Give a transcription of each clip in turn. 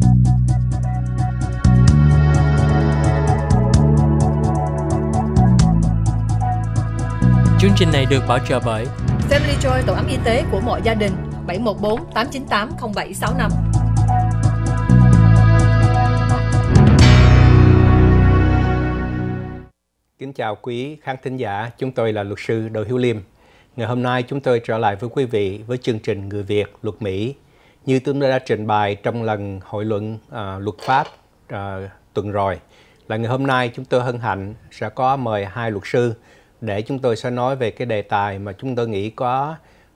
Chương trình này được bảo trợ bởi Family Joy, tổ ấm y tế của mọi gia đình. 714 898 0765. Kính chào quý khán thính giả, chúng tôi là luật sư Đỗ Hiếu Liêm. Ngày hôm nay chúng tôi trở lại với quý vị với chương trình Người Việt luật Mỹ. Như chúng tôi đã trình bày trong lần hội luận luật pháp tuần rồi, là ngày hôm nay chúng tôi hân hạnh sẽ có mời hai luật sư để chúng tôi sẽ nói về cái đề tài mà chúng tôi nghĩ có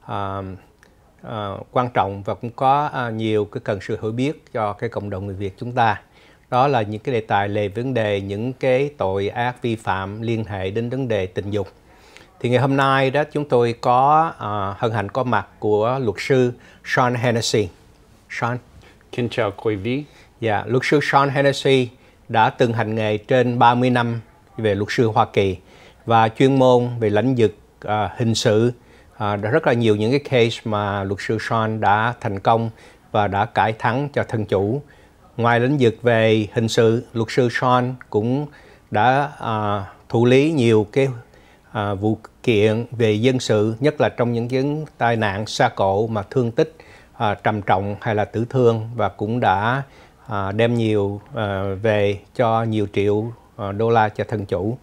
quan trọng và cũng có nhiều cái cần sự hiểu biết cho cái cộng đồng người Việt chúng ta. Đó là những cái đề tài về vấn đề những cái tội ác vi phạm liên hệ đến vấn đề tình dục. Thì ngày hôm nay đó chúng tôi có hân hạnh có mặt của luật sư Sean Hennessy. Sean. Kính chào quý vị. Dạ, luật sư Sean Hennessy đã từng hành nghề trên 30 năm về luật sư Hoa Kỳ và chuyên môn về lĩnh vực hình sự. Rất là nhiều những cái case mà luật sư Sean đã thành công và đã cải thắng cho thân chủ. Ngoài lĩnh vực về hình sự, luật sư Sean cũng đã thụ lý nhiều cái vụ kiện về dân sự, nhất là trong những tai nạn xa cộ mà thương tích trầm trọng hay là tử thương, và cũng đã đem nhiều về cho nhiều triệu đô la cho thân chủ.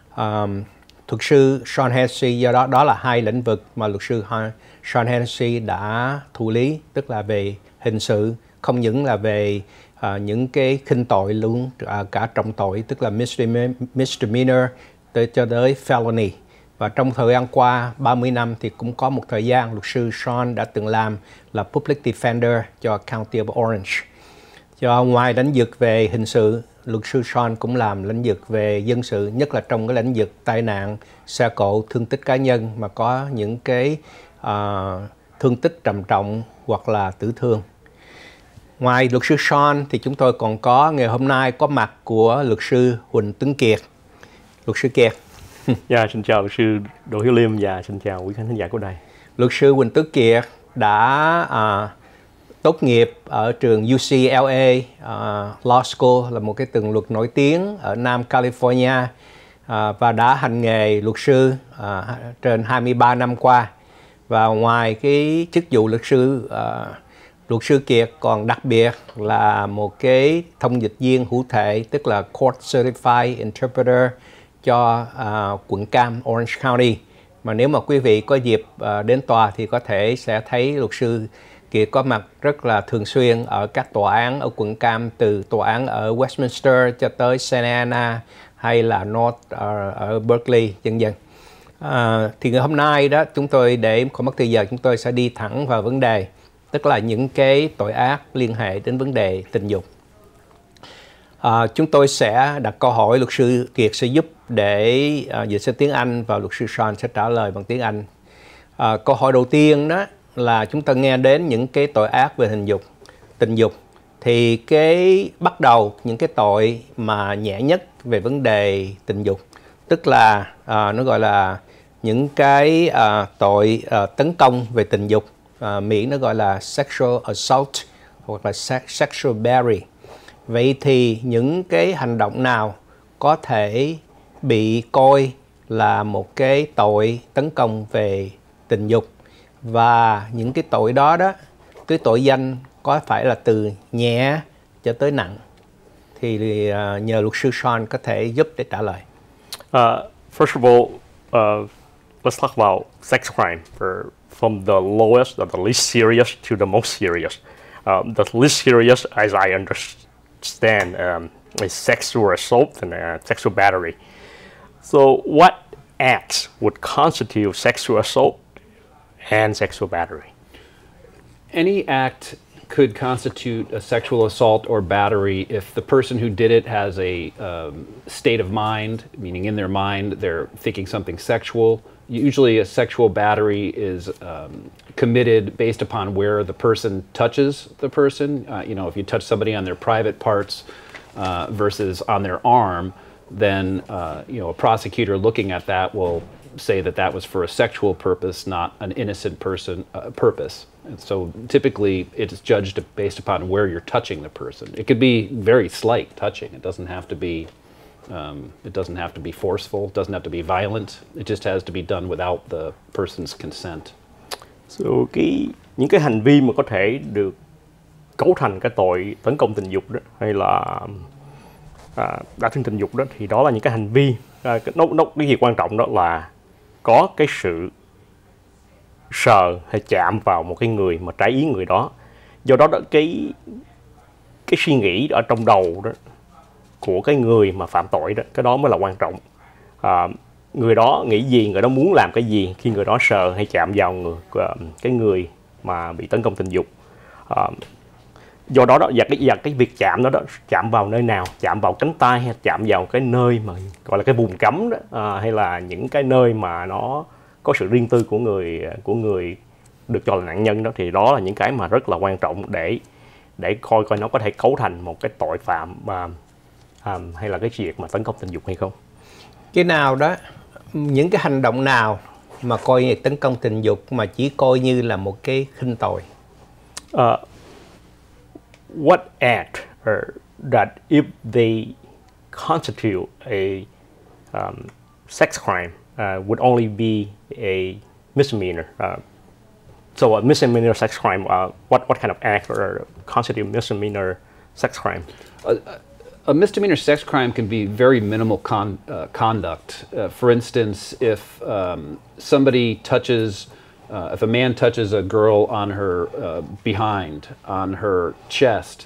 Luật sư Sean Hennessy, do đó là hai lĩnh vực mà luật sư Sean Hennessy đã thụ lý, tức là về hình sự, không những là về những cái khinh tội luôn, cả trọng tội, tức là misdemeanor cho tới felony. Và trong thời gian qua 30 năm thì cũng có một thời gian luật sư Sean đã từng làm là Public Defender cho County of Orange. Cho ngoài lĩnh vực về hình sự, luật sư Sean cũng làm lĩnh vực về dân sự, nhất là trong cái lĩnh vực tai nạn, xe cộ, thương tích cá nhân mà có những cái thương tích trầm trọng hoặc là tử thương. Ngoài luật sư Sean thì chúng tôi còn có ngày hôm nay có mặt của luật sư Huỳnh Tuấn Kiệt. Luật sư Kiệt. Dạ, xin chào luật sư Đỗ Hiếu Liêm và xin chào quý khán giả của đài. Luật sư Huỳnh Tuấn Kiệt đã tốt nghiệp ở trường UCLA Law School, là một cái trường luật nổi tiếng ở Nam California, và đã hành nghề luật sư trên 23 năm qua. Và ngoài cái chức vụ luật sư Kiệt còn đặc biệt là một cái thông dịch viên hữu thể, tức là Court Certified Interpreter cho quận Cam, Orange County. Mà nếu mà quý vị có dịp đến tòa thì có thể sẽ thấy luật sư Kiệt có mặt rất là thường xuyên ở các tòa án ở quận Cam, từ tòa án ở Westminster cho tới Santa Ana hay là North ở Berkeley, vân vân. Thì ngày hôm nay đó chúng tôi, để không mất thời giờ, chúng tôi sẽ đi thẳng vào vấn đề, tức là những cái tội ác liên hệ đến vấn đề tình dục. Chúng tôi sẽ đặt câu hỏi, luật sư Kiệt sẽ giúp để dịch sang tiếng Anh và luật sư Sean sẽ trả lời bằng tiếng Anh. Câu hỏi đầu tiên đó là chúng ta nghe đến những cái tội ác về tình dục, thì cái bắt đầu những cái tội mà nhẹ nhất về vấn đề tình dục, tức là nó gọi là những cái tội tấn công về tình dục, Mỹ nó gọi là sexual assault hoặc là sexual battery. Vậy thì những cái hành động nào có thể bị coi là một cái tội tấn công về tình dục, và những cái tội đó cái tội danh có phải là từ nhẹ cho tới nặng? Thì nhờ luật sư Sean có thể giúp để trả lời. First of all, let's talk about sex crime from the lowest or the least serious to the most serious. The least serious, as I understand, is sexual assault and sexual battery. So what acts would constitute sexual assault and sexual battery? Any act could constitute a sexual assault or battery if the person who did it has a state of mind, meaning in their mind they're thinking something sexual. Usually a sexual battery is committed based upon where the person touches the person. If you touch somebody on their private parts versus on their arm, then a prosecutor looking at that will say that that was for a sexual purpose, not an innocent person purpose. And so typically it's judged based upon where you're touching the person. It could be very slight touching. It doesn't have to be forceful. It doesn't have to be violent. It just has to be done without the person's consent. So những cái hành vi mà có thể được cấu thành cái tội tấn công tình dục đó, hay là đả thương tình dục đó, thì đó là những cái hành vi cái gì quan trọng đó là có cái sự sờ hay chạm vào một cái người mà trái ý người đó. Do đó cái suy nghĩ ở trong đầu đó của cái người mà phạm tội đó, cái đó mới là quan trọng. Người đó nghĩ gì, người đó muốn làm cái gì khi người đó sờ hay chạm vào cái người mà bị tấn công tình dục. Do đó và cái việc chạm đó chạm vào nơi nào, chạm vào cánh tay hay chạm vào cái nơi mà gọi là cái vùng cấm đó, hay là những cái nơi mà nó có sự riêng tư của người được cho là nạn nhân đó, thì đó là những cái mà rất là quan trọng để coi nó có thể cấu thành một cái tội phạm hay là cái việc mà tấn công tình dục hay không. Cái nào đó, những cái hành động nào mà coi như tấn công tình dục mà chỉ coi như là một cái khinh tội? What act that if they constitute a sex crime would only be a misdemeanor? So a misdemeanor sex crime, what kind of act constitute misdemeanor sex crime? A misdemeanor sex crime can be very minimal conduct. For instance, if somebody touches, if a man touches a girl on her behind, on her chest,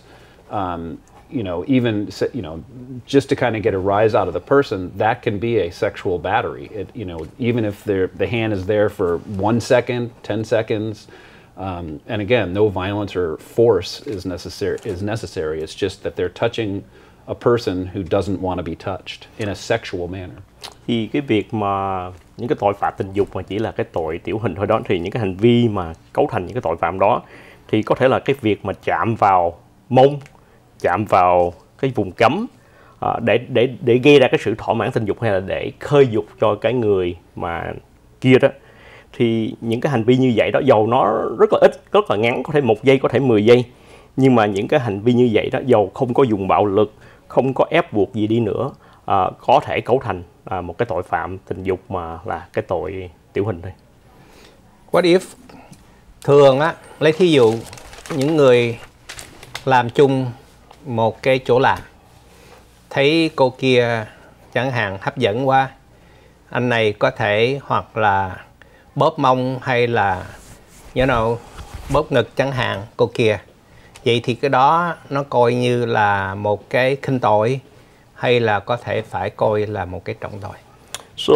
even just to kind of get a rise out of the person, that can be a sexual battery. Even if the hand is there for 1 second, 10 seconds, and again, no violence or force is necessary. It's just that they're touching a person who doesn't want to be touched in a sexual manner. Thì cái việc mà những cái tội phạm tình dục mà chỉ là cái tội tiểu hình thôi đó, thì những cái hành vi mà cấu thành những cái tội phạm đó thì có thể là cái việc mà chạm vào mông, chạm vào cái vùng cấm để gây ra cái sự thỏa mãn tình dục hay là để khơi dục cho cái người mà kia đó. Thì những cái hành vi như vậy đó, dầu nó rất là ít, rất là ngắn, có thể 1 giây, có thể 10 giây, nhưng mà những cái hành vi như vậy đó, dầu không có dùng bạo lực, không có ép buộc gì đi nữa, có thể cấu thành một cái tội phạm tình dục mà là cái tội tiểu hình thôi. What if thường á, lấy thí dụ những người làm chung một cái chỗ làm, thấy cô kia chẳng hạn hấp dẫn quá, anh này có thể hoặc là bóp mông hay là bóp ngực chẳng hạn cô kia. Vậy thì cái đó nó coi như là một cái khinh tội hay là có thể phải coi là một cái trọng tội? So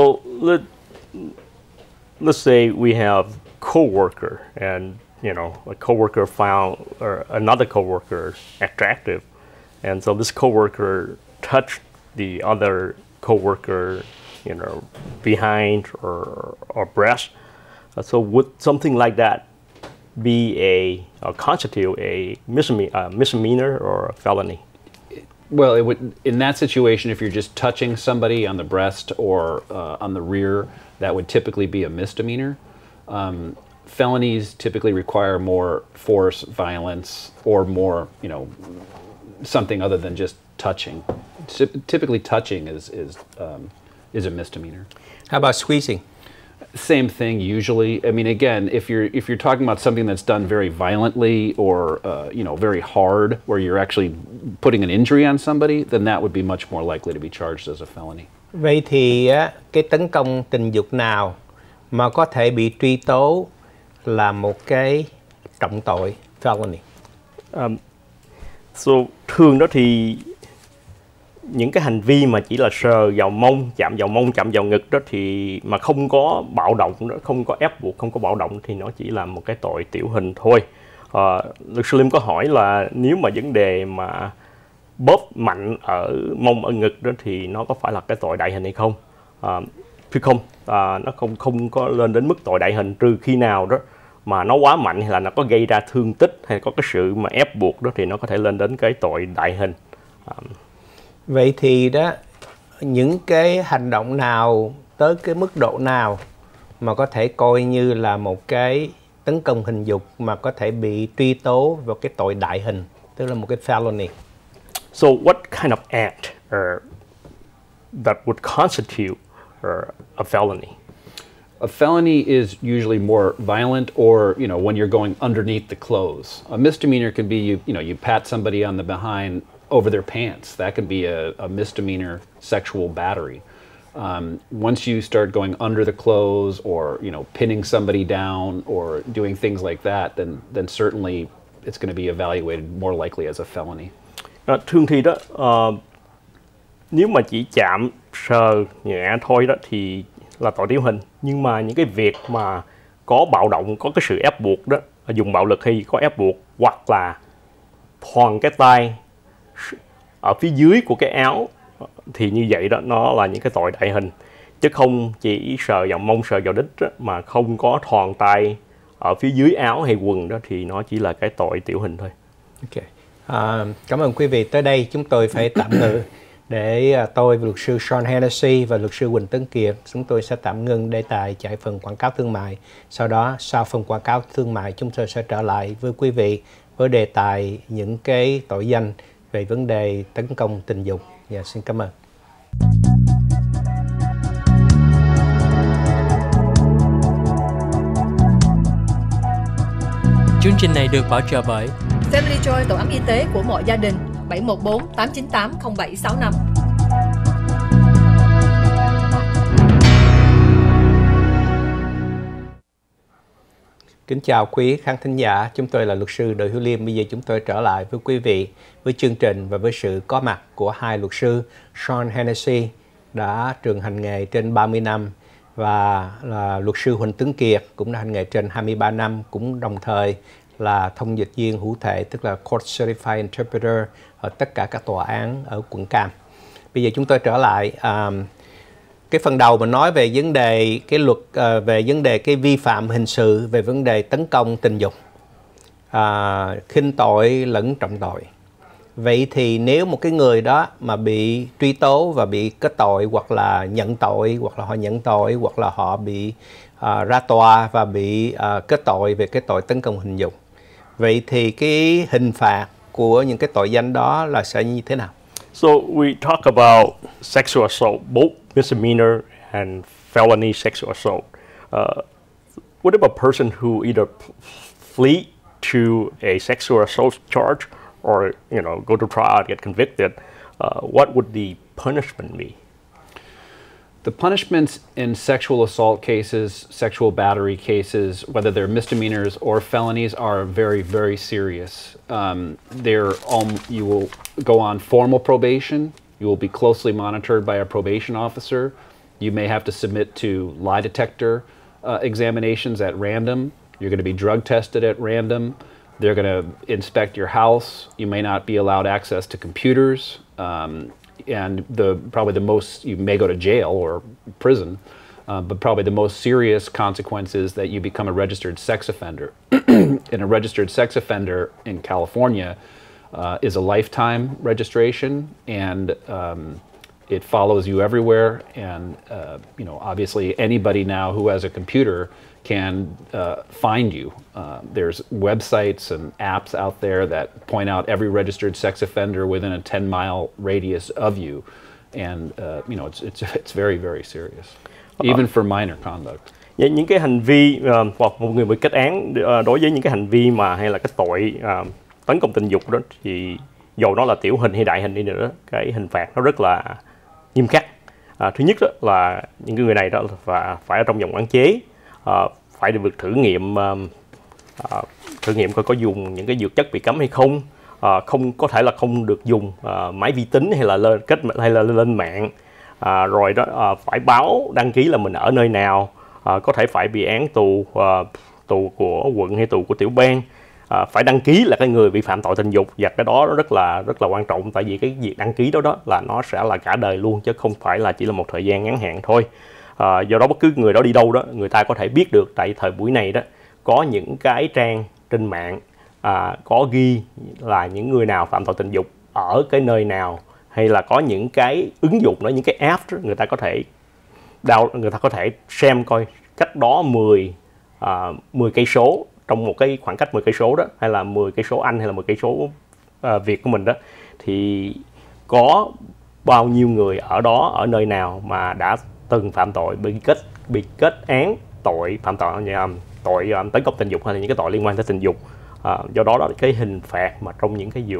let's say we have coworker, and a coworker found another coworker attractive, and so this coworker touched the other coworker, behind or breast. So would something like that be constitute a misdemeanor or a felony? Well, it would, in that situation, if you're just touching somebody on the breast or on the rear, that would typically be a misdemeanor. Felonies typically require more force, violence, or more, something other than just touching. Typically, touching is a misdemeanor. How about squeezing? Same thing usually. I mean, again, if you're talking about something that's done very violently or very hard, where you're actually putting an injury on somebody, then that would be much more likely to be charged as a felony. Vậy thì cái tấn công tình dục nào mà có thể bị truy tố là một cái trọng tội felony? So thường đó thì những cái hành vi mà chỉ là sờ vào mông, chạm vào ngực đó thì mà không có bạo động đó, không có ép buộc, không có bạo động thì nó chỉ là một cái tội tiểu hình thôi. Luật sư Lim có hỏi là nếu mà vấn đề mà bóp mạnh ở mông, ở ngực đó thì nó có phải là cái tội đại hình hay không? Thì không, nó không có lên đến mức tội đại hình, trừ khi nào đó mà nó quá mạnh hay là nó có gây ra thương tích hay có cái sự mà ép buộc đó thì nó có thể lên đến cái tội đại hình. Vậy thì đó, những cái hành động nào tới cái mức độ nào mà có thể coi như là một cái tấn công hình dục mà có thể bị truy tố vào cái tội đại hình, tức là một cái felony. So what kind of act that would constitute a felony? A felony is usually more violent, or when you're going underneath the clothes. A misdemeanor can be you pat somebody on the behind over their pants. That can be a misdemeanor sexual battery. Once you start going under the clothes, or pinning somebody down, or doing things like that, then certainly it's going to be evaluated more likely as a felony. Thường thì đó, nếu mà chỉ chạm sờ nhẹ thôi đó thì là tội tiểu hình. Nhưng mà những cái việc mà có bạo động, có cái sự ép buộc đó, dùng bạo lực hay có ép buộc, hoặc là thoàn cái tay ở phía dưới của cái áo, thì như vậy đó nó là những cái tội đại hình. Chứ không chỉ sờ vào mông, sờ vào đít đó, mà không có thoàn tay ở phía dưới áo hay quần đó thì nó chỉ là cái tội tiểu hình thôi. Ok. Cảm ơn quý vị. Tới đây chúng tôi phải tạm ngừng để tôi, luật sư Sean Hennessy và luật sư Huỳnh Tấn Kiệt, chúng tôi sẽ tạm ngưng đề tài chạy phần quảng cáo thương mại. Sau đó, sau phần quảng cáo thương mại, chúng tôi sẽ trở lại với quý vị với đề tài những cái tội danh về vấn đề tấn công tình dục. Dạ, xin cảm ơn. Chương trình này được bảo trợ bởi Family Joy, tổ ấm y tế của mọi gia đình. 714 898 0765. Kính chào quý khán thính giả, chúng tôi là luật sư Đỗ Hữu Liêm. Bây giờ chúng tôi trở lại với quý vị với chương trình và với sự có mặt của hai luật sư. Sean Hennessy đã trường hành nghề trên 30 năm và là luật sư Huỳnh Tấn Kiệt cũng đã hành nghề trên 23 năm, cũng đồng thời là thông dịch viên hữu thể, tức là Court Certified Interpreter ở tất cả các tòa án ở quận Cam. Bây giờ chúng tôi trở lại cái phần đầu mà nói về vấn đề cái luật, về vấn đề cái vi phạm hình sự về vấn đề tấn công tình dục, khinh tội lẫn trọng tội. Vậy thì nếu một cái người đó mà bị truy tố và bị kết tội, hoặc là nhận tội, hoặc là họ nhận tội, hoặc là họ bị ra tòa và bị kết tội về cái tội tấn công hình dục, vậy thì cái hình phạt của những cái tội danh đó là sẽ như thế nào? So we talk about sexual assault, both misdemeanor and felony sexual assault. What if a person who either flee to a sexual assault charge or go to trial and get convicted? What would the punishment be? The punishments in sexual assault cases, sexual battery cases, whether they're misdemeanors or felonies, are very, very serious. You will go on formal probation. You will be closely monitored by a probation officer. You may have to submit to lie detector examinations at random. You're going to be drug tested at random. They're going to inspect your house. You may not be allowed access to computers. And probably the most, you may go to jail or prison, but probably the most serious consequence is that you become a registered sex offender. And a registered sex offender in California is a lifetime registration, and it follows you everywhere. And obviously anybody now who has a computer can find you. There's websites and apps out there that point out every registered sex offender within a 10-mile radius of you, and it's very, very serious, even for minor conduct. Những cái hành vi hoặc một người bị kết án đối với những cái hành vi mà hay là cái tội tấn công tình dục đó, thì dù nó là tiểu hình hay đại hình đi nữa, cái hình phạt nó rất là nghiêm khắc. Thứ nhất đó là những người này đó là phải ở trong vòng quản chế. Phải được thử nghiệm coi có dùng những cái dược chất bị cấm hay không, không có thể là không được dùng máy vi tính hay là lên mạng, rồi đó phải báo đăng ký là mình ở nơi nào, có thể phải bị án tù của quận hay tù của tiểu bang, phải đăng ký là cái người bị phạm tội tình dục, và cái đó rất là quan trọng, tại vì cái việc đăng ký đó là nó sẽ là cả đời luôn, chứ không phải là chỉ là một thời gian ngắn hạn thôi. Do đó bất cứ người đó đi đâu đó, người ta có thể biết được. Tại thời buổi này đó có những cái trang trên mạng có ghi là những người nào phạm tội tình dục ở cái nơi nào, hay là có những cái ứng dụng đó, những cái app đó, người ta có thể người ta có thể xem coi cách đó 10 cây số, trong một cái khoảng cách 10 cây số đó, hay là 10 cây số Anh hay là 10 cây số Việt của mình đó, thì có bao nhiêu người ở đó, ở nơi nào mà đã từng phạm tội, bị kết án tội phạm tội tấn công tình dục hay là những cái tội liên quan tới tình dục. Do đó cái hình phạt mà trong những cái vụ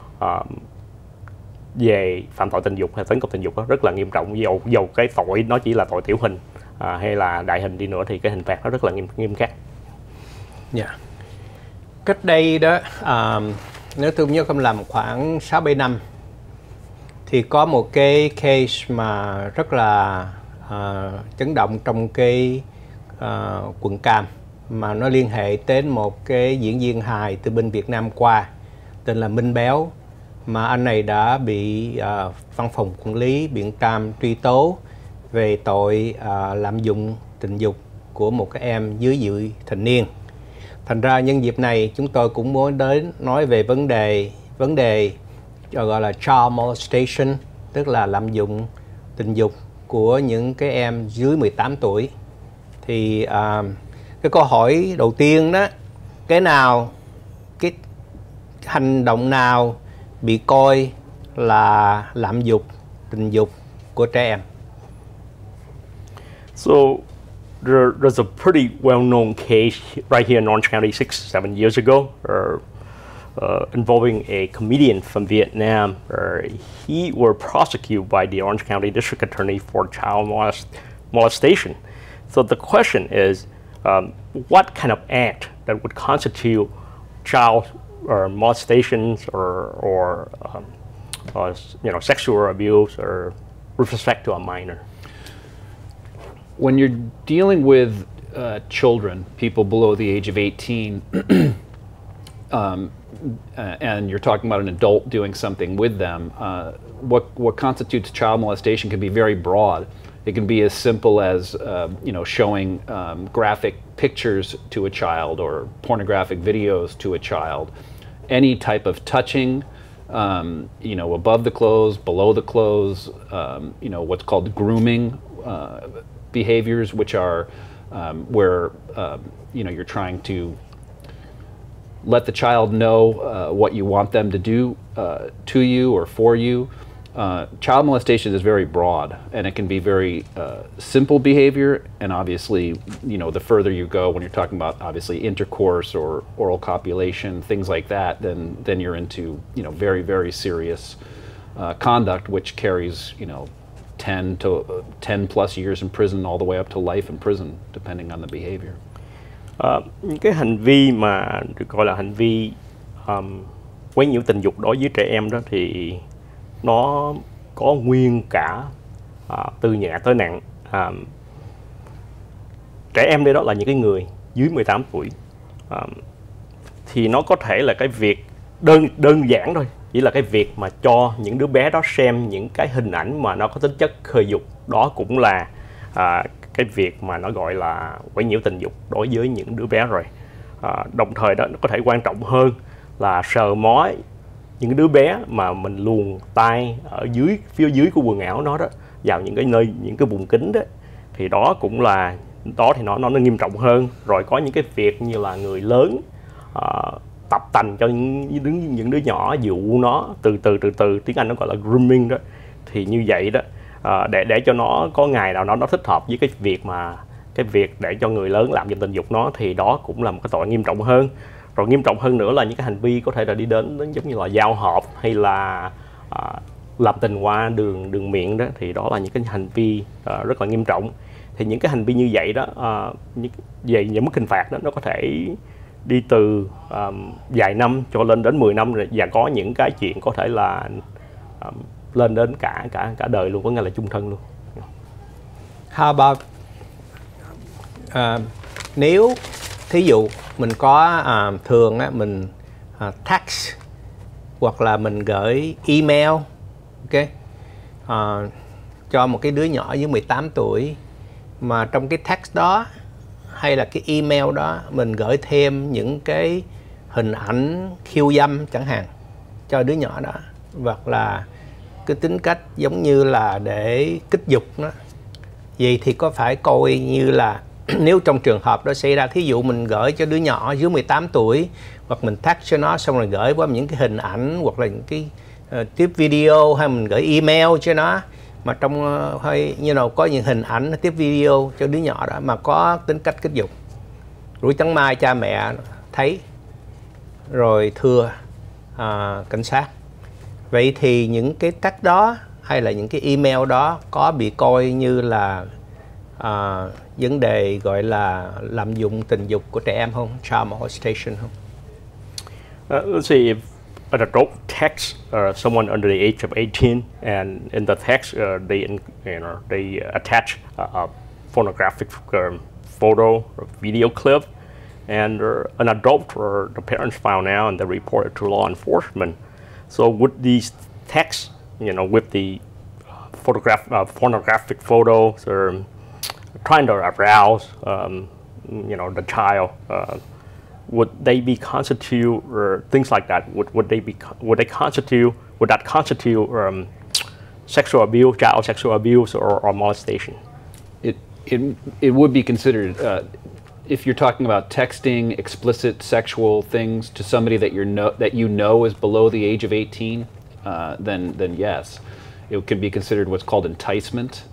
về phạm tội tình dục hay tấn công tình dục đó rất là nghiêm trọng, dầu cái tội nó chỉ là tội tiểu hình hay là đại hình đi nữa thì cái hình phạt nó rất là nghiêm khắc. Yeah. Cách đây đó, nếu tôi nhớ không lầm, khoảng 6-7 năm thì có một cái case mà rất là chấn động trong cái quận Cam, mà nó liên hệ đến một cái diễn viên hài từ bên Việt Nam qua tên là Minh Béo, mà anh này đã bị văn phòng quản lý Biện Tam truy tố về tội lạm dụng tình dục của một cái em dưới vị thành niên. Thành ra nhân dịp này chúng tôi cũng muốn đến nói về vấn đề gọi là child molestation, tức là lạm dụng tình dục của những cái em dưới 18 tuổi. Thì cái câu hỏi đầu tiên đó, cái hành động nào bị coi là lạm dụng tình dục của trẻ em? So there's a pretty well-known case right here in Orange County 6-7 years ago involving a comedian from Vietnam. He were prosecuted by the Orange County District Attorney for child molestation. So the question is, what kind of act that would constitute child molestations or sexual abuse or with respect to a minor? When you're dealing with children, people below the age of 18, and you're talking about an adult doing something with them, what constitutes child molestation can be very broad. It can be as simple as showing graphic pictures to a child or pornographic videos to a child. Any type of touching, above the clothes, below the clothes, what's called grooming behaviors, which are where you're trying to let the child know what you want them to do to you or for you. Child molestation is very broad, and it can be very simple behavior, and obviously, the further you go, when you're talking about obviously intercourse or oral copulation, things like that, then you're into very, very serious conduct, which carries 10 plus years in prison all the way up to life in prison, depending on the behavior. Những cái hành vi mà được gọi là hành vi quấy nhiễu tình dục đối với trẻ em đó thì nó có nguyên cả từ nhẹ tới nặng. Trẻ em đây đó là những cái người dưới 18 tuổi, thì nó có thể là cái việc đơn giản thôi, chỉ là cái việc mà cho những đứa bé đó xem những cái hình ảnh mà nó có tính chất khơi dục, đó cũng là cái việc mà nó gọi là quấy nhiễu tình dục đối với những đứa bé rồi. Đồng thời đó nó có thể quan trọng hơn là sờ mói những đứa bé mà mình luồn tay ở phía dưới của quần áo nó đó vào những cái vùng kín đó, thì đó cũng là thì nó nghiêm trọng hơn. Rồi có những cái việc như là người lớn tập tành cho những đứa nhỏ, dụ nó từ từ, tiếng Anh nó gọi là grooming đó, thì như vậy đó để cho nó có ngày nào nó thích hợp với cái việc để cho người lớn làm dụng tình dục nó, thì đó cũng là một cái tội nghiêm trọng hơn. Rồi nghiêm trọng hơn nữa là những cái hành vi có thể là đi đến giống như là giao hợp hay là làm tình qua đường miệng đó, thì đó là những cái hành vi rất là nghiêm trọng. Thì những cái hành vi như vậy đó, về những mức hình phạt đó, nó có thể đi từ vài năm cho lên đến 10 năm, và có những cái chuyện có thể là lên đến cả đời luôn, có nghĩa là chung thân luôn. How about nếu thí dụ mình có thường á, mình text hoặc là mình gửi email, ok, cho một cái đứa nhỏ dưới 18 tuổi, mà trong cái text đó hay là cái email đó mình gửi thêm những cái hình ảnh khiêu dâm chẳng hạn cho đứa nhỏ đó, hoặc là cái tính cách giống như là để kích dục nó, Vậy thì có phải coi như là nếu trong trường hợp đó xảy ra, thí dụ mình gửi cho đứa nhỏ dưới 18 tuổi hoặc mình tag cho nó xong rồi gửi qua những cái hình ảnh hoặc là những cái tiếp video, hay mình gửi email cho nó mà trong hơi có những hình ảnh tiếp video cho đứa nhỏ đó mà có tính cách kích dục, rủi chẳng may cha mẹ thấy rồi thưa cảnh sát. Vậy thì những cái tag đó hay là những cái email đó có bị coi như là vấn đề gọi là lạm dụng tình dục của trẻ em không? Child molestation không? Let's say if an adult texts someone under the age of 18, and in the text they attach a pornographic photo or video clip, and an adult or the parents found out and they reported to law enforcement. So would these texts, with the pornographic photos or trying to arouse, the child, would they be constitute or things like that? Would that constitute sexual abuse, child sexual abuse, or molestation? It would be considered. If you're talking about texting explicit sexual things to somebody that you know is below the age of 18, then yes, it can be considered what's called enticement.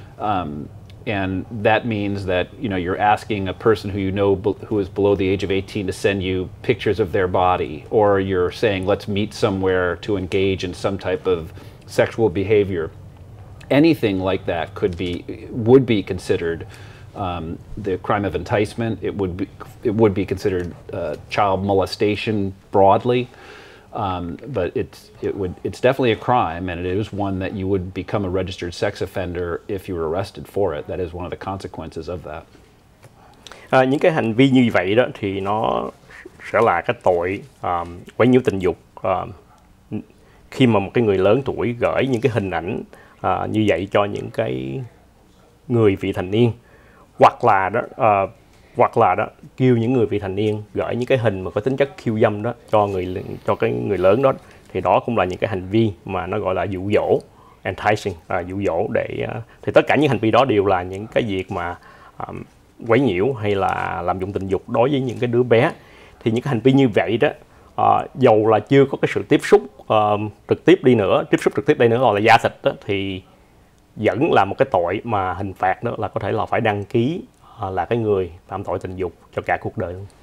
And that means that you're asking a person who is below the age of 18 to send you pictures of their body, or you're saying let's meet somewhere to engage in some type of sexual behavior. Anything like that would be considered the crime of enticement. It would be considered child molestation broadly. But it's definitely a crime, and it is one that you would become a registered sex offender if you were arrested for it. That is one of the consequences of that. Những cái hành vi như vậy đó thì nó sẽ là cái tội quấy nhiễu tình dục khi mà một cái người lớn tuổi gửi những cái hình ảnh như vậy cho những cái người vị thành niên, hoặc là đó kêu những người vị thành niên gửi những cái hình mà có tính chất khiêu dâm đó cho cái người lớn đó, thì đó cũng là những cái hành vi mà nó gọi là dụ dỗ, enticing, dụ dỗ thì tất cả những hành vi đó đều là những cái việc mà quấy nhiễu hay là lạm dụng tình dục đối với những cái đứa bé. Thì những cái hành vi như vậy đó, dầu là chưa có cái sự tiếp xúc trực tiếp đây nữa hoặc là da thịt đó, thì vẫn là một cái tội mà hình phạt đó là có thể là phải đăng ký là cái người phạm tội tình dục cho cả cuộc đời luôn.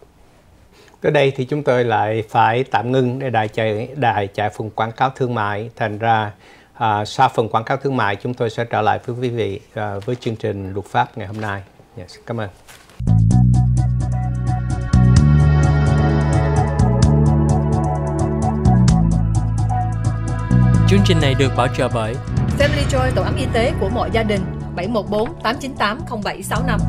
Tới đây thì chúng tôi lại phải tạm ngưng để đài chạy phần quảng cáo thương mại. Thành ra sau phần quảng cáo thương mại chúng tôi sẽ trở lại với quý vị với chương trình luật pháp ngày hôm nay. Yes, cảm ơn. Chương trình này được bảo trợ bởi Family Joy, tổ ấm y tế của mọi gia đình. 714 898 0765.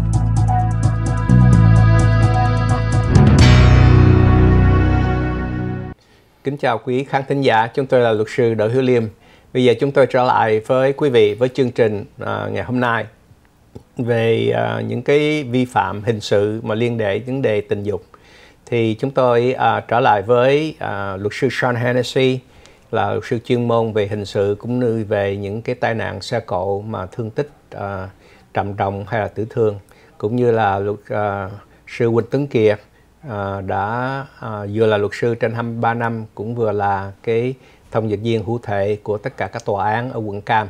Kính chào quý khán thính giả, chúng tôi là luật sư Đỗ Hữu Liêm. Bây giờ chúng tôi trở lại với quý vị với chương trình ngày hôm nay về những cái vi phạm hình sự mà liên hệ vấn đề tình dục. Thì chúng tôi trở lại với luật sư Sean Hennessy, là luật sư chuyên môn về hình sự cũng như về những cái tai nạn xe cộ mà thương tích trầm trọng hay là tử thương, cũng như là luật sư Huỳnh Tấn Kiệt đã vừa là luật sư trên 23 năm, cũng vừa là cái thông dịch viên hữu thể của tất cả các tòa án ở quận Cam.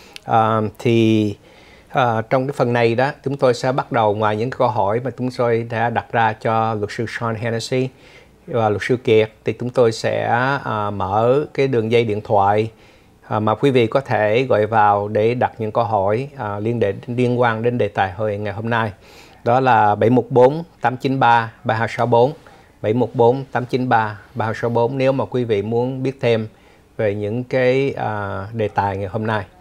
Trong cái phần này đó, chúng tôi sẽ bắt đầu ngoài những câu hỏi mà chúng tôi đã đặt ra cho luật sư Sean Hennessy và luật sư Kiệt, thì chúng tôi sẽ mở cái đường dây điện thoại mà quý vị có thể gọi vào để đặt những câu hỏi liên quan đến đề tài hội ngày hôm nay. Đó là 714 893 3264, 714 893 3264 nếu mà quý vị muốn biết thêm về những cái đề tài ngày hôm nay.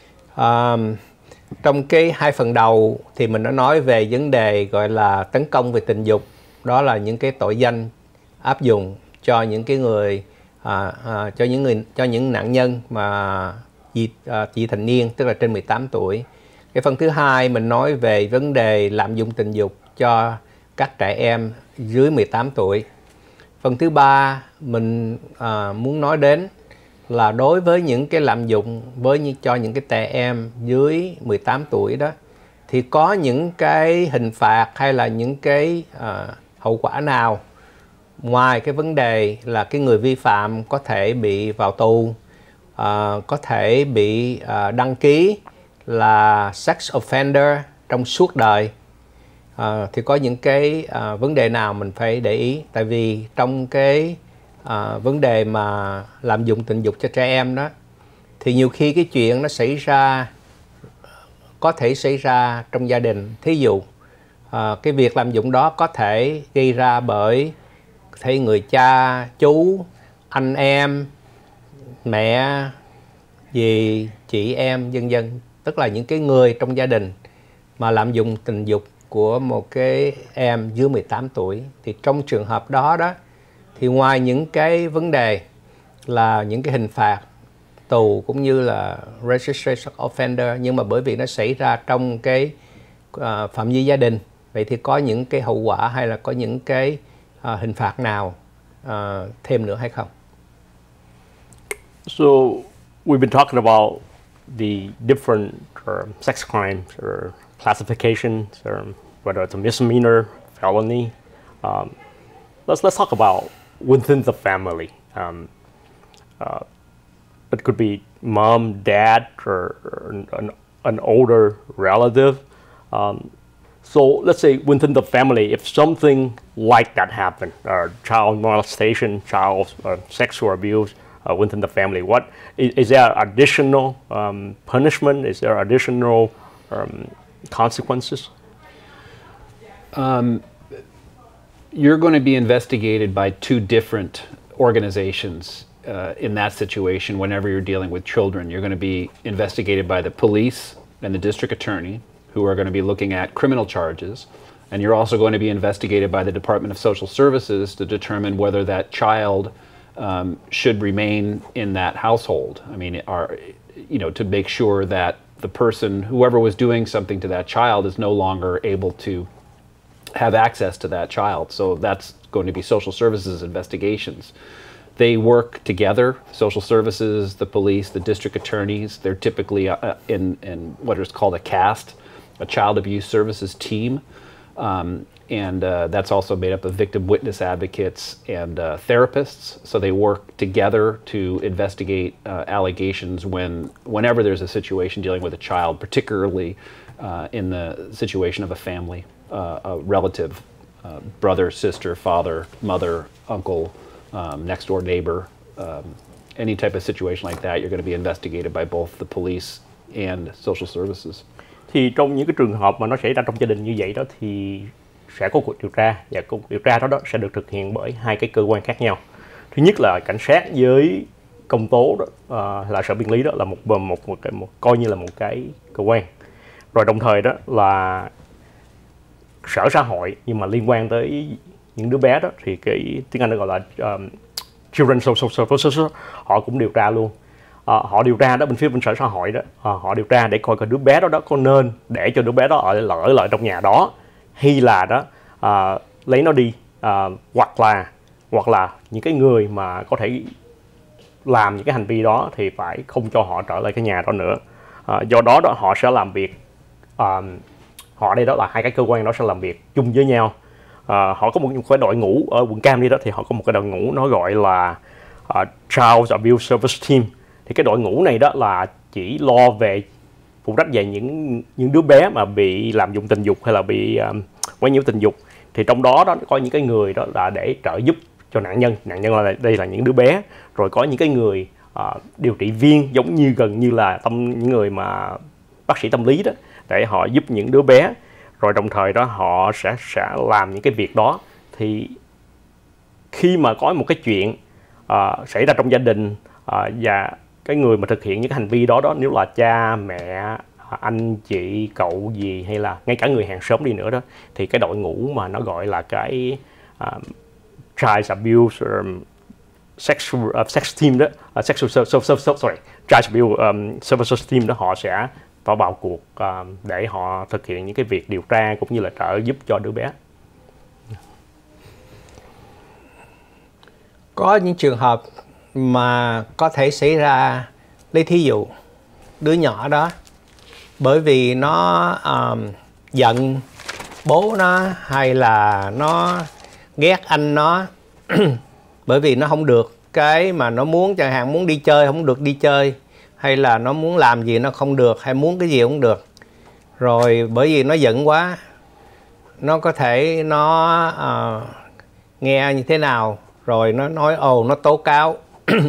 Trong cái hai phần đầu thì mình đã nói về vấn đề gọi là tấn công về tình dục, đó là những cái tội danh áp dụng cho những cái người cho những nạn nhân mà vị thành niên, tức là trên 18 tuổi. Cái phần thứ hai mình nói về vấn đề lạm dụng tình dục cho các trẻ em dưới 18 tuổi. Phần thứ ba mình muốn nói đến là đối với những cái lạm dụng cho những cái trẻ em dưới 18 tuổi đó, thì có những cái hình phạt hay là những cái hậu quả nào ngoài cái vấn đề là cái người vi phạm có thể bị vào tù, có thể bị đăng ký là sex offender trong suốt đời, thì có những cái vấn đề nào mình phải để ý? Tại vì trong cái vấn đề mà lạm dụng tình dục cho trẻ em đó, thì nhiều khi cái chuyện nó xảy ra, có thể xảy ra trong gia đình. Thí dụ cái việc lạm dụng đó có thể gây ra bởi thấy người cha, chú, anh em, mẹ, dì, chị em, vân vân. Tức là những cái người trong gia đình mà lạm dụng tình dục của một cái em dưới 18 tuổi. Thì trong trường hợp đó thì ngoài những cái vấn đề là những cái hình phạt tù cũng như là registration offender, nhưng mà bởi vì nó xảy ra trong cái phạm vi gia đình, vậy thì có những cái hậu quả hay là có những cái hình phạt nào thêm nữa hay không? So we've been talking about the different sex crimes or classifications, or whether it's a misdemeanor, felony. Let's talk about within the family. It could be mom, dad, or an older relative. So let's say within the family, if something like that happened, child molestation, child sexual abuse within the family, what is there additional punishment? Is there additional consequences? You're going to be investigated by two different organizations in that situation. Whenever you're dealing with children, you're going to be investigated by the police and the district attorney, who are going to be looking at criminal charges, and you're also going to be investigated by the Department of Social Services to determine whether that child should remain in that household. I mean, to make sure that the person, whoever was doing something to that child, is no longer able to have access to that child. So that's going to be Social Services investigations. They work together, social services, the police, the district attorneys. They're typically in what is called a CAST, a Child Abuse Services team. And that's also made up of victim witness advocates and therapists. So they work together to investigate allegations whenever there's a situation dealing with a child, particularly in the situation of a family, a relative, brother, sister, father, mother, uncle, next door neighbor. Any type of situation like that, you're going to be investigated by both the police and social services. Thì trong những cái trường hợp mà nó xảy ra trong gia đình như vậy đó thì sẽ có cuộc điều tra, và cuộc điều tra đó sẽ được thực hiện bởi hai cái cơ quan khác nhau. Thứ nhất là cảnh sát với công tố đó, là sở biên lý, đó là coi như là một cái cơ quan. Rồi đồng thời đó là sở xã hội, nhưng mà liên quan tới những đứa bé đó thì cái tiếng Anh nó gọi là Children Social Services, họ cũng điều tra luôn. Họ điều tra đó, bên sở xã hội đó, họ điều tra để coi đứa bé đó có nên để cho đứa bé đó ở lại trong nhà đó, hay là đó lấy nó đi, hoặc là những cái người mà có thể làm những cái hành vi đó thì phải không cho họ trở lại cái nhà đó nữa. Do đó họ sẽ làm việc, họ đây đó là hai cái cơ quan đó sẽ làm việc chung với nhau. Họ có một cái đội ngũ ở quận Cam đi đó, thì họ có một cái đội ngũ nó gọi là Child Abuse Service Team. Thì cái đội ngũ này đó là chỉ lo về phụ trách về những đứa bé mà bị lạm dụng tình dục hay là bị quấy nhiễu tình dục. Thì trong đó có những cái người đó là để trợ giúp cho nạn nhân là đây là những đứa bé. Rồi có những cái người điều trị viên, giống như gần như là những người mà bác sĩ tâm lý đó, để họ giúp những đứa bé. Rồi đồng thời đó họ sẽ làm những cái việc đó. Thì khi mà có một cái chuyện xảy ra trong gia đình, và cái người mà thực hiện những cái hành vi đó nếu là cha, mẹ, anh, chị, cậu, dì, hay là ngay cả người hàng xóm đi nữa đó, thì cái đội ngũ mà nó gọi là cái Child Abuse Sex Team đó, Child Abuse Services Team đó, họ sẽ vào cuộc để họ thực hiện những cái việc điều tra cũng như là trợ giúp cho đứa bé. Có những trường hợp mà có thể xảy ra, lấy thí dụ đứa nhỏ đó bởi vì nó giận bố nó hay là nó ghét anh nó bởi vì nó không được cái mà nó muốn, chẳng hạn muốn đi chơi không được đi chơi, hay là nó muốn làm gì nó không được, hay muốn cái gì không được. Rồi bởi vì nó giận quá, nó có thể nó nghe như thế nào, rồi nó nói nó tố cáo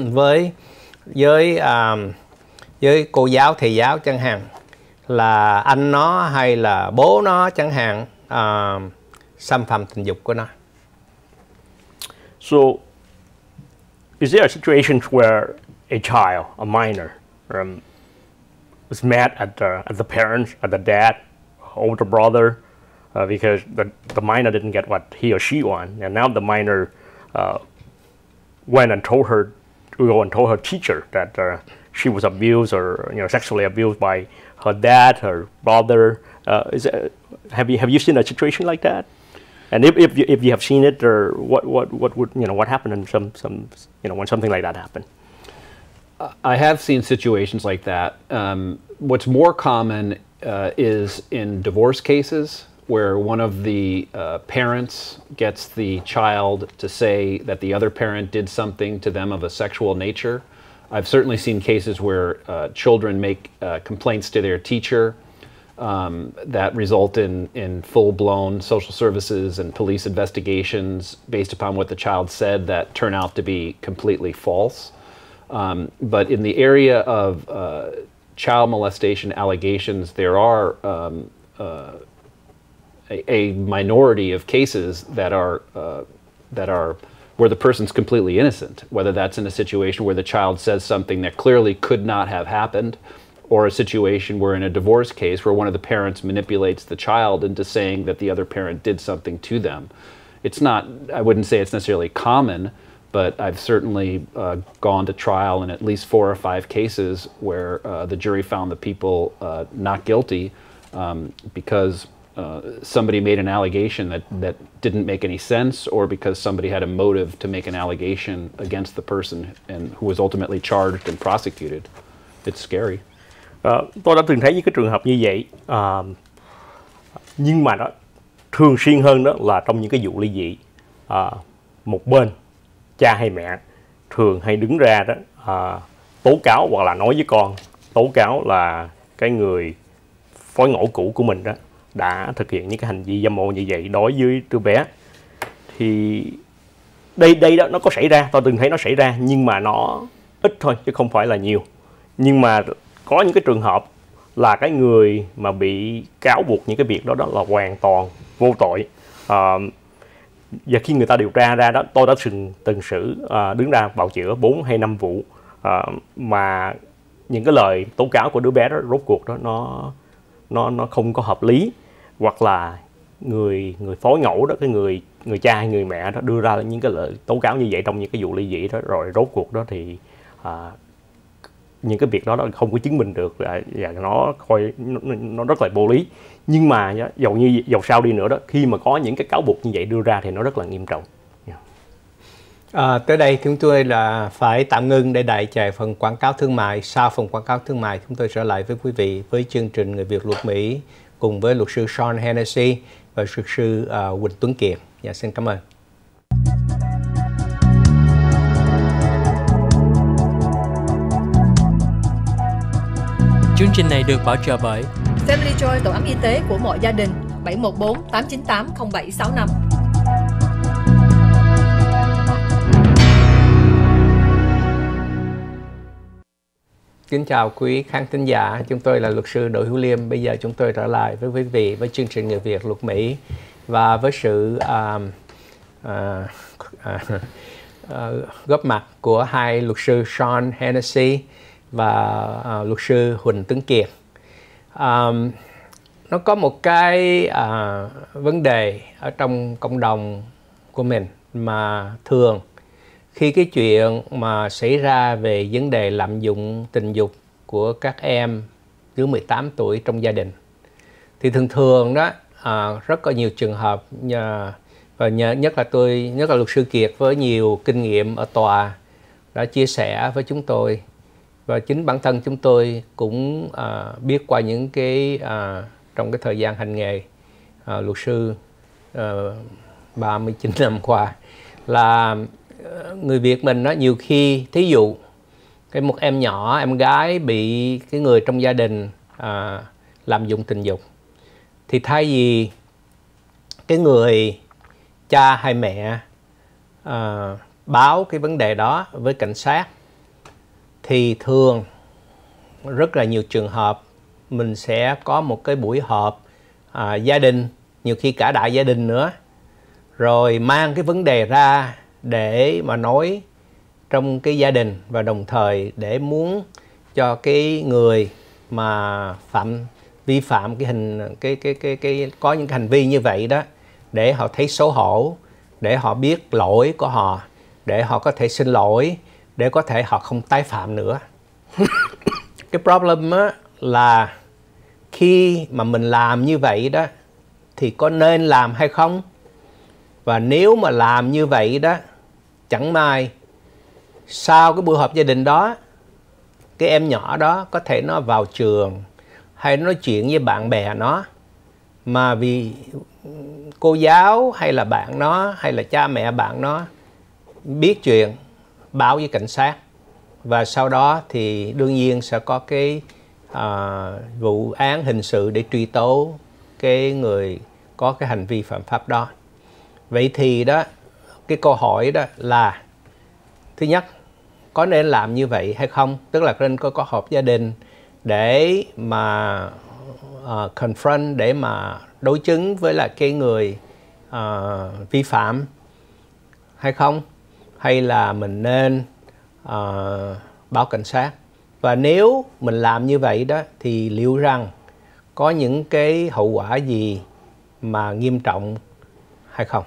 với cô giáo, thầy giáo chẳng hạn, là anh nó hay là bố nó chẳng hạn xâm phạm tình dục của nó. So, is there a situation where a child, a minor, was mad at the parents, at the dad, older brother, because the minor didn't get what he or she wanted, and now the minor went and told her teacher that she was abused or sexually abused by her dad, her brother. Have you seen a situation like that? And if you have seen it, or what would what happened in some when something like that happened? I have seen situations like that. What's more common is in divorce cases where one of the parents gets the child to say that the other parent did something to them of a sexual nature. I've certainly seen cases where children make complaints to their teacher that result in full-blown social services and police investigations based upon what the child said that turn out to be completely false. But in the area of child molestation allegations, there are a minority of cases that are where the person's completely innocent, whether that's in a situation where the child says something that clearly could not have happened, or a situation where in a divorce case where one of the parents manipulates the child into saying that the other parent did something to them. It's not, I wouldn't say it's necessarily common, but I've certainly gone to trial in at least 4 or 5 cases where the jury found the people not guilty because somebody made an allegation that didn't make any sense, or because somebody had a motive to make an allegation against the person and who was ultimately charged and prosecuted. It's scary. Tôi đã từng thấy những cái trường hợp như vậy, nhưng mà nó thường xuyên hơn đó là trong những cái vụ ly dị. Một bên, cha hay mẹ thường hay đứng ra đó tố cáo hoặc là nói với con, tố cáo là cái người phối ngẫu cũ của mình đó đã thực hiện những cái hành vi dâm ô như vậy đối với đứa bé. Thì đây đó nó có xảy ra, tôi từng thấy nó xảy ra, nhưng mà nó ít thôi chứ không phải là nhiều. Nhưng mà có những cái trường hợp là cái người mà bị cáo buộc những cái việc đó là hoàn toàn vô tội. Và khi người ta điều tra ra đó, tôi đã từng đứng ra bào chữa 4 hay 5 vụ mà những cái lời tố cáo của đứa bé đó rốt cuộc đó nó không có hợp lý, hoặc là người phối ngẫu đó, cái người cha hay người mẹ đó đưa ra những cái lời tố cáo như vậy trong những cái vụ ly dị đó, rồi rốt cuộc đó thì những cái việc đó không có chứng minh được và nó rất là vô lý. Nhưng mà dầu sao đi nữa đó, khi mà có những cái cáo buộc như vậy đưa ra thì nó rất là nghiêm trọng. Tới đây chúng tôi là phải tạm ngưng để đại trà phần quảng cáo thương mại. Sau phần quảng cáo thương mại, chúng tôi trở lại với quý vị với chương trình Người Việt Luật Mỹ cùng với luật sư Sean Hennessy và luật sư Huỳnh Tuấn Kiệt. Xin cảm ơn. Chương trình này được bảo trợ bởi Family Joy, tổ ấm y tế của mọi gia đình, 714 898 0765. Kính chào quý khán thính giả, chúng tôi là luật sư Đỗ Hữu Liêm. Bây giờ chúng tôi trở lại với quý vị với chương trình Người Việt Luật Mỹ và với sự góp mặt của hai luật sư Sean Hennessy và luật sư Huỳnh Tuấn Kiệt. Nó có một cái vấn đề ở trong cộng đồng của mình mà thường khi cái chuyện mà xảy ra về vấn đề lạm dụng tình dục của các em dưới 18 tuổi trong gia đình thì thường đó rất có nhiều trường hợp, và nhất là luật sư Kiệt với nhiều kinh nghiệm ở tòa đã chia sẻ với chúng tôi Và chính bản thân chúng tôi cũng biết qua những cái trong cái thời gian hành nghề luật sư 39 năm qua là người Việt mình đó, nhiều khi thí dụ một em nhỏ, em gái bị cái người trong gia đình lạm dụng tình dục, thì thay vì cái người cha hay mẹ báo cái vấn đề đó với cảnh sát, thì thường rất là nhiều trường hợp mình sẽ có một cái buổi họp gia đình, nhiều khi cả đại gia đình nữa, rồi mang cái vấn đề ra để mà nói trong cái gia đình, và đồng thời để muốn cho cái người mà vi phạm có những cái hành vi như vậy đó, để họ thấy xấu hổ, để họ biết lỗi của họ, để họ có thể xin lỗi, để có thể họ không tái phạm nữa. Cái problem á, là khi mà mình làm như vậy đó thì có nên làm hay không? Và nếu mà làm như vậy đó, chẳng may sau cái buổi họp gia đình đó, cái em nhỏ đó có thể nó vào trường hay nó nói chuyện với bạn bè nó, mà vì cô giáo hay là bạn nó hay là cha mẹ bạn nó biết chuyện, báo với cảnh sát, và sau đó thì đương nhiên sẽ có cái vụ án hình sự để truy tố cái người có cái hành vi phạm pháp đó. Vậy thì đó, cái câu hỏi đó là thứ nhất, có nên làm như vậy hay không? Tức là nên có họp gia đình để mà confront, để mà đối chứng với lại cái người vi phạm hay không? Hay là mình nên báo cảnh sát? Và nếu mình làm như vậy đó thì liệu rằng có những cái hậu quả gì mà nghiêm trọng hay không?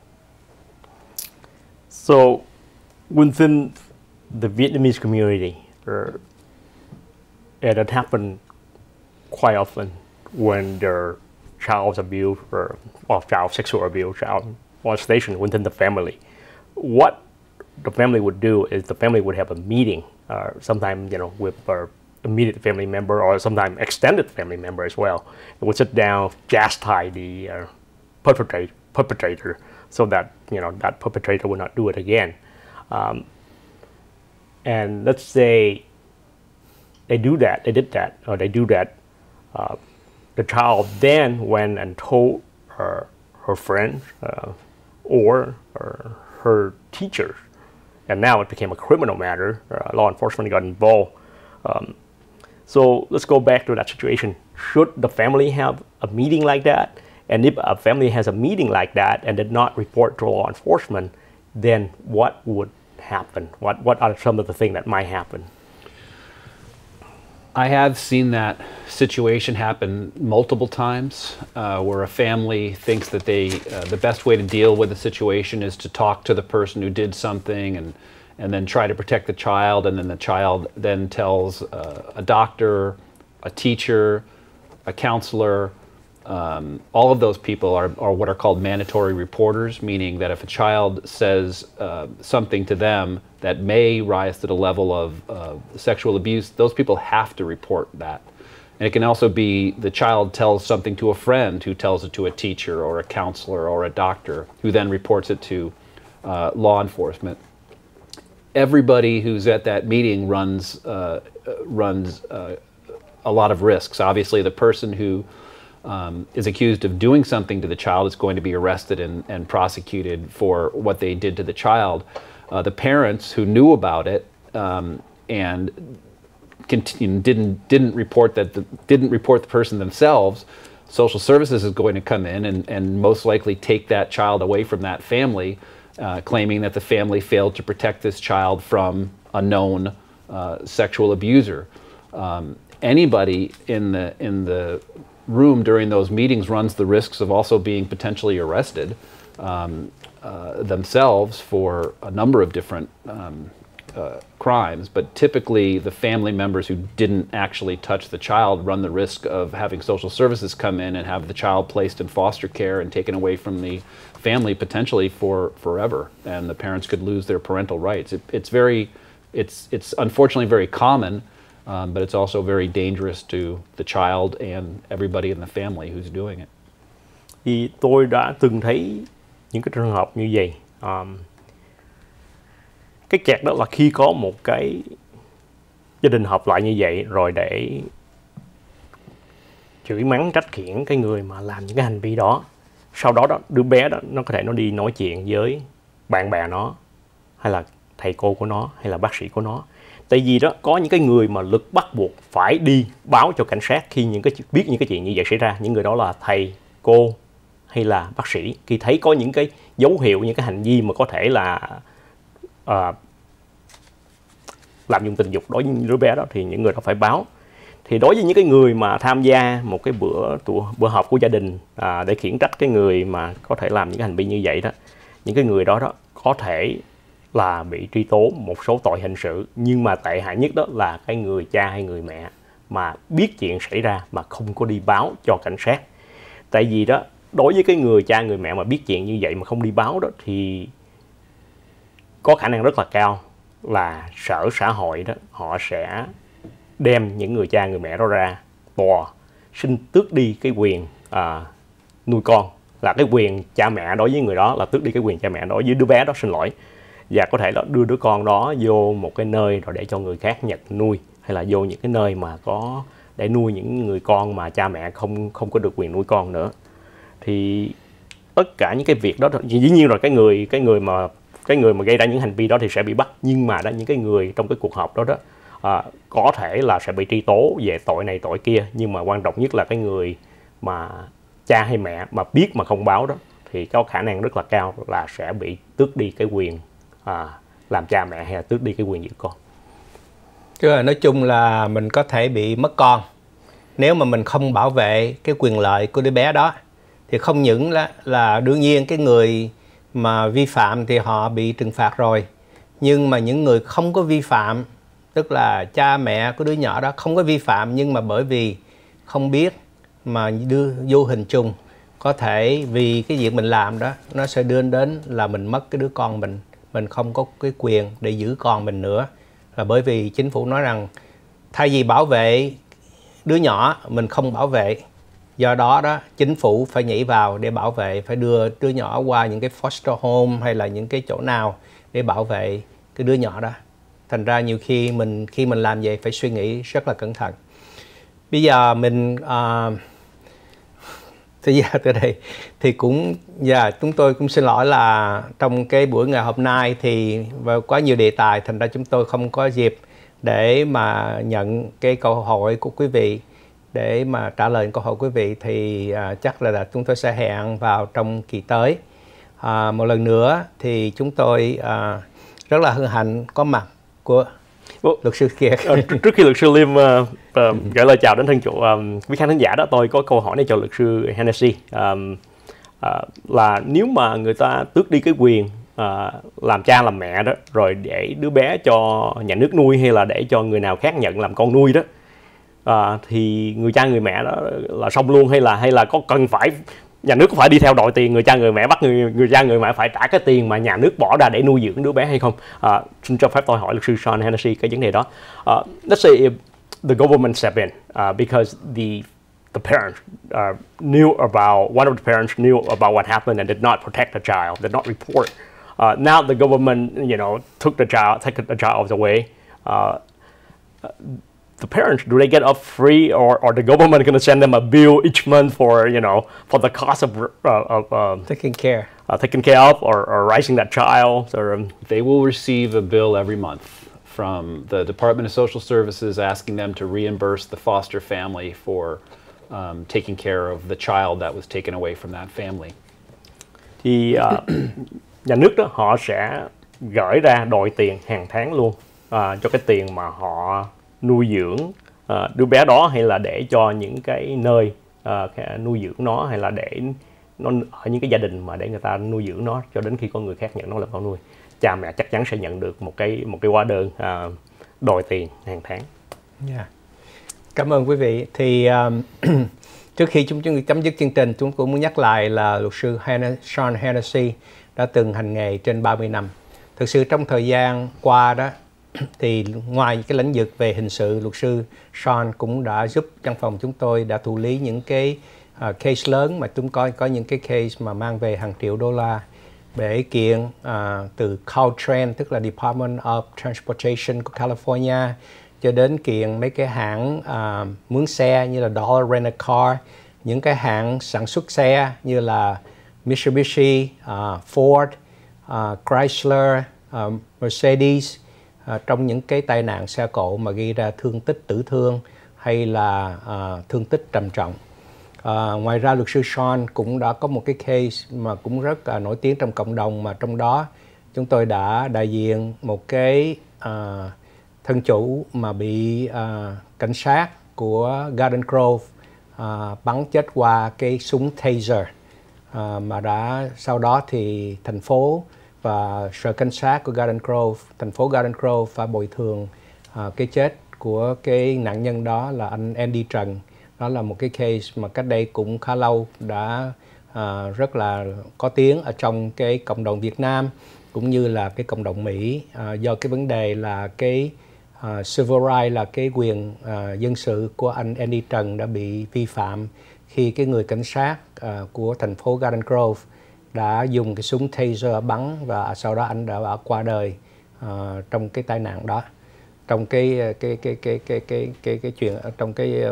So, within the Vietnamese community, and it happened quite often when there's child abuse or child sexual abuse, child molestation within the family. What the family would do is the family would have a meeting, sometimes with our immediate family member or sometimes extended family member as well. It would sit down, chastise the perpetrator, so that that perpetrator would not do it again. And let's say they did that, or they do that. The child then went and told her friends or her teachers, and now it became a criminal matter. Law enforcement got involved. So let's go back to that situation. Should the family have a meeting like that? And if a family has a meeting like that and did not report to law enforcement, then what would happen? What are some of the things that might happen? I have seen that situation happen multiple times, where a family thinks that the best way to deal with the situation is to talk to the person who did something and then try to protect the child, and then the child then tells a doctor, a teacher, a counselor. All of those people are what are called mandatory reporters, meaning that if a child says something to them that may rise to the level of sexual abuse, those people have to report that. And it can also be the child tells something to a friend who tells it to a teacher or a counselor or a doctor, who then reports it to law enforcement. Everybody who's at that meeting runs a lot of risks. Obviously, the person who is accused of doing something to the child is going to be arrested and prosecuted for what they did to the child. The parents who knew about it and didn't report the person themselves, social services is going to come in and most likely take that child away from that family, claiming that the family failed to protect this child from a known sexual abuser. Anybody in the room during those meetings runs the risks of also being potentially arrested themselves for a number of different crimes, but typically the family members who didn't actually touch the child run the risk of having social services come in and have the child placed in foster care and taken away from the family potentially for forever, and the parents could lose their parental rights. It's unfortunately very common but it's also very dangerous to the child and everybody in the family who's doing it. Thì tôi đã từng thấy những cái trường hợp như vậy. Cái kẹt đó là khi có một cái gia đình họp lại như vậy rồi để chửi mắng trách khiển cái người mà làm những cái hành vi đó. Sau đó đứa bé đó nó có thể nó đi nói chuyện với bạn bè nó, hay là thầy cô của nó, hay là bác sĩ của nó. Tại vì đó có những cái người mà lực bắt buộc phải đi báo cho cảnh sát khi biết những cái chuyện như vậy xảy ra. Những người đó là thầy, cô hay là bác sĩ. Khi thấy có những cái dấu hiệu, những cái hành vi mà có thể là làm dụng tình dục đối với đứa bé đó thì những người đó phải báo. Thì đối với những cái người mà tham gia một cái bữa họp của gia đình để khiển trách cái người mà có thể làm những cái hành vi như vậy đó, những cái người đó có thể là bị truy tố một số tội hình sự, nhưng mà tệ hại nhất đó là cái người cha hay người mẹ mà biết chuyện xảy ra mà không có đi báo cho cảnh sát. Tại vì đó, đối với cái người cha người mẹ mà biết chuyện như vậy mà không đi báo đó thì có khả năng rất là cao là sở xã hội đó họ sẽ đem những người cha người mẹ đó ra tòa xin tước đi cái quyền nuôi con, là cái quyền cha mẹ đối với người đó, là tước đi cái quyền cha mẹ đối với đứa bé đó, xin lỗi, và có thể là đưa đứa con đó vô một cái nơi rồi để cho người khác nhận nuôi, hay là vô những cái nơi mà có để nuôi những người con mà cha mẹ không có được quyền nuôi con nữa. Thì tất cả những cái việc đó dĩ nhiên rồi, cái người mà gây ra những hành vi đó thì sẽ bị bắt, nhưng mà những cái người trong cái cuộc họp đó có thể là sẽ bị truy tố về tội này tội kia. Nhưng mà quan trọng nhất là cái người mà cha hay mẹ mà biết mà không báo đó thì có khả năng rất là cao là sẽ bị tước đi cái quyền làm cha mẹ, hay là tước đi cái quyền giữ con. Tức là nói chung là mình có thể bị mất con nếu mà mình không bảo vệ cái quyền lợi của đứa bé đó. Thì không những là đương nhiên cái người mà vi phạm thì họ bị trừng phạt rồi, nhưng mà những người không có vi phạm, tức là cha mẹ của đứa nhỏ đó không có vi phạm nhưng mà bởi vì không biết mà đưa vô hình chung, có thể vì cái việc mình làm đó nó sẽ đưa đến là mình mất cái đứa con mình không có cái quyền để giữ con mình nữa, là bởi vì chính phủ nói rằng thay vì bảo vệ đứa nhỏ mình không bảo vệ, do đó chính phủ phải nhảy vào để bảo vệ, phải đưa đứa nhỏ qua những cái foster home hay là những cái chỗ nào để bảo vệ cái đứa nhỏ đó. Thành ra nhiều khi mình làm vậy phải suy nghĩ rất là cẩn thận. Bây giờ mình từ đây thì chúng tôi cũng xin lỗi là trong cái buổi ngày hôm nay thì quá nhiều đề tài, thành ra chúng tôi không có dịp để mà nhận cái câu hỏi của quý vị, để mà trả lời câu hỏi quý vị. Thì chắc là chúng tôi sẽ hẹn vào trong kỳ tới. Một lần nữa thì chúng tôi rất là hân hạnh có mặt của luật sư Kiệt. Trước khi luật sư Liêm gửi lời chào đến thân chủ quý khán thính giả đó, tôi có câu hỏi này cho luật sư Hennessy, là nếu mà người ta tước đi cái quyền làm cha làm mẹ đó, rồi để đứa bé cho nhà nước nuôi hay là để cho người nào khác nhận làm con nuôi đó, thì người cha người mẹ đó là xong luôn, hay là có cần phải nhà nước có phải đi theo đòi tiền người cha người mẹ, bắt người cha người mẹ phải trả cái tiền mà nhà nước bỏ ra để nuôi dưỡng đứa bé hay không? Xin cho phép tôi hỏi luật sư Sean Hennessy cái vấn đề đó. Let's say if the government step in because the parents knew about, one of the parents knew about what happened and did not protect the child, did not report. Now the government, took the child away. The parents, do they get off free, or the government going to send them a bill each month for for the cost of taking care of or raising that child? Or they will receive a bill every month from the Department of Social Services asking them to reimburse the foster family for taking care of the child that was taken away from that family. Thì nhà nước đó họ sẽ gửi ra đòi tiền hàng tháng luôn cho cái tiền mà họ nuôi dưỡng đứa bé đó, hay là để cho những cái nơi nuôi dưỡng nó, hay là để nó ở những cái gia đình mà để người ta nuôi dưỡng nó cho đến khi có người khác nhận nó làm con nuôi. Cha mẹ chắc chắn sẽ nhận được một cái hóa đơn đòi tiền hàng tháng. Yeah. Cảm ơn quý vị. Thì trước khi chúng chấm dứt chương trình, chúng cũng muốn nhắc lại là luật sư Sean Hennessy đã từng hành nghề trên 30 năm. Thực sự trong thời gian qua đó, thì ngoài cái lĩnh vực về hình sự, luật sư Sean cũng đã giúp văn phòng chúng tôi đã thụ lý những cái case lớn mà chúng có những cái case mà mang về hàng triệu đô la để kiện từ Caltrans, tức là Department of Transportation của California, cho đến kiện mấy cái hãng mướn xe như là Dollar Rent a Car, những cái hãng sản xuất xe như là Mitsubishi, Ford, Chrysler, Mercedes, trong những cái tai nạn xe cộ mà gây ra thương tích tử thương hay là thương tích trầm trọng. Ngoài ra luật sư Sean cũng đã có một cái case mà cũng rất nổi tiếng trong cộng đồng, mà trong đó chúng tôi đã đại diện một cái thân chủ mà bị cảnh sát của Garden Grove bắn chết qua cái súng taser, mà sau đó thì thành phố và sở cảnh sát của Garden Grove, thành phố Garden Grove phải bồi thường cái chết của cái nạn nhân đó là anh Andy Trần. Đó là một cái case mà cách đây cũng khá lâu đã rất là có tiếng ở trong cái cộng đồng Việt Nam cũng như là cái cộng đồng Mỹ, do cái vấn đề là cái civil rights, là cái quyền dân sự của anh Andy Trần đã bị vi phạm khi cái người cảnh sát của thành phố Garden Grove đã dùng cái súng taser bắn, và sau đó anh đã qua đời trong cái tai nạn đó, trong cái chuyện, trong cái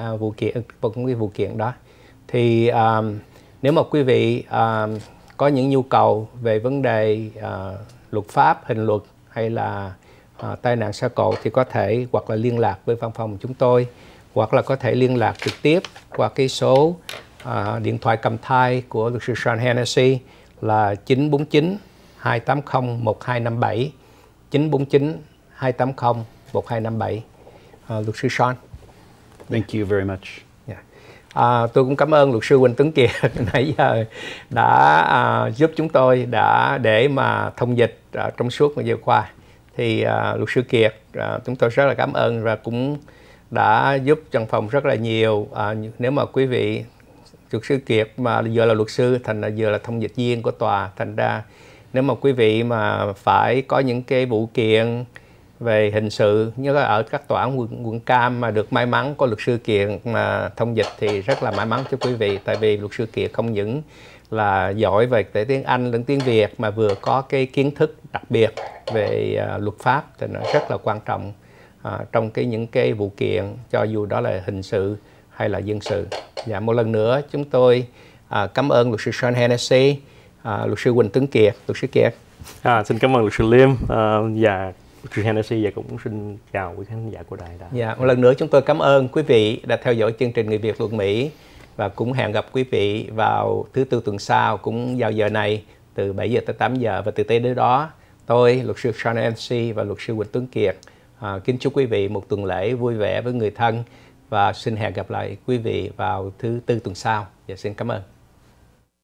vụ kiện đó. Thì nếu mà quý vị có những nhu cầu về vấn đề luật pháp, hình luật hay là tai nạn xe cộ thì có thể hoặc là liên lạc với văn phòng chúng tôi, hoặc là có thể liên lạc trực tiếp qua cái số điện thoại cầm tay của luật sư Sean Hennessy là 949 280 1257, 949 280 1257. Luật sư Sean. Thank you very much. Tôi cũng cảm ơn luật sư Huỳnh Tuấn Kiệt nãy giờ đã giúp chúng tôi để mà thông dịch trong suốt một giờ qua. Thì luật sư Kiệt, chúng tôi rất là cảm ơn và cũng đã giúp văn phòng rất là nhiều. Nếu mà quý vị, luật sư Kiệt mà vừa là luật sư, thành là vừa là thông dịch viên của tòa, thành ra nếu mà quý vị mà phải có những cái vụ kiện về hình sự như ở các tòa án quận Cam mà được may mắn có luật sư Kiệt mà thông dịch thì rất là may mắn cho quý vị, tại vì luật sư Kiệt không những là giỏi về tiếng Anh lẫn tiếng Việt mà vừa có cái kiến thức đặc biệt về luật pháp, thì nó rất là quan trọng trong những cái vụ kiện, cho dù đó là hình sự hay là dân sự. Và một lần nữa chúng tôi cảm ơn luật sư Sean Hennessy, luật sư Huỳnh Tuấn Kiệt. Luật sư Kiệt. Xin cảm ơn luật sư Liêm và luật sư Hennessy, và cũng xin chào quý khán giả của đài. Dạ, một lần nữa chúng tôi cảm ơn quý vị đã theo dõi chương trình Người Việt Luật Mỹ, và cũng hẹn gặp quý vị vào thứ Tư tuần sau cũng vào giờ này từ 7 giờ tới 8 giờ, và từ tới đến đó tôi, luật sư Sean Hennessy và luật sư Huỳnh Tuấn Kiệt kính chúc quý vị một tuần lễ vui vẻ với người thân, và xin hẹn gặp lại quý vị vào thứ Tư tuần sau. Và xin cảm ơn.